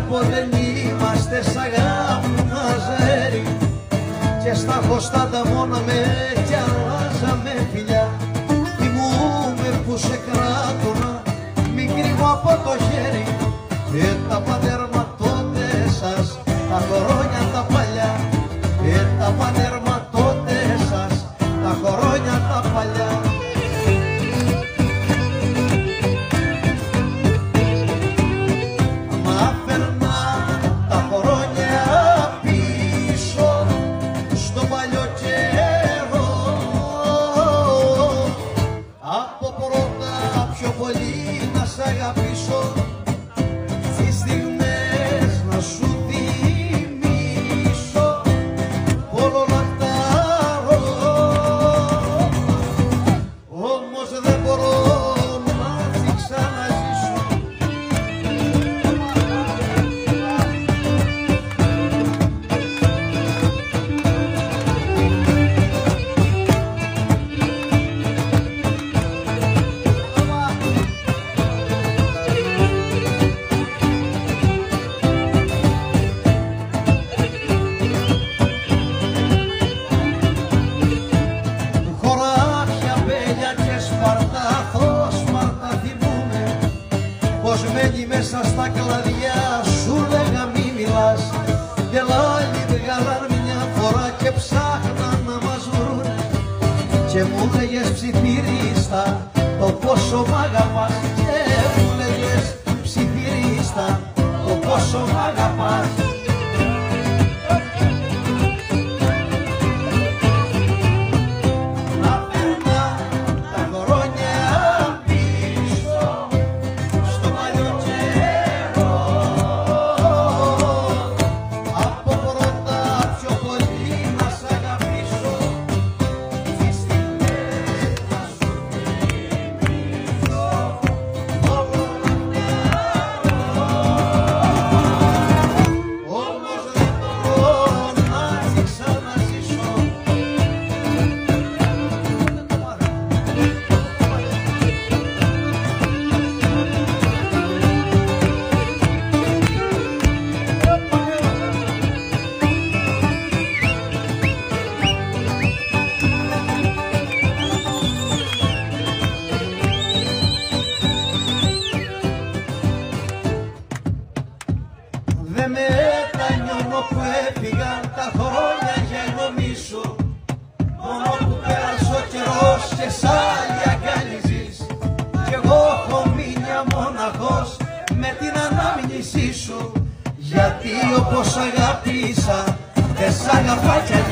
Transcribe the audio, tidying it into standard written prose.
πως δεν είμαστε σ' αγάπη και στα χωστά τα μόνα με κι αλλάζαμε φιλιά. Θυμούμαι που σε κράτωνα μικρή μου από το χέρι και τα πανερματώτε σας τα χρόνια τα παλιά και τα πανερματώτε σας τα χρόνια τα παλιά. Πως μένει μέσα στα κλαδιά σου λέγα μη μιλάς και λάλη βγάλαν μια φορά και ψάχναν να μας βρουν και μου λέγες ψιθυρίστα το πόσο μ' αγαπάς και μου λέγες ψιθυρίστα το πόσο μ' αγαπάς. Δεν μετανιώνω που έφυγαν τα χρόνια για νομίζω μόνο που πέρασε ο καιρός και σ' άλλη αγκαλίζεις κι εγώ έχω μείνει αμόναχος με την ανάμνησή σου γιατί όπως αγάπησα δεν σ' αγαπά κι